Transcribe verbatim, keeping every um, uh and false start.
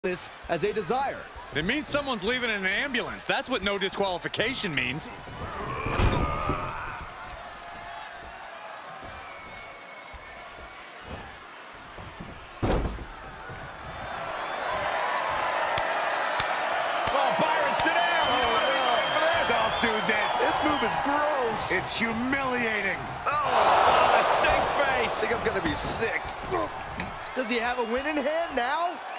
this as they desire. It means someone's leaving in an ambulance. That's what no disqualification means. Oh, Byron, sit down. You don't want to be late for this. Don't do this. This move is gross. It's humiliating. Oh, StinkFace. I think I'm going to be sick. Does he have a win in hand now?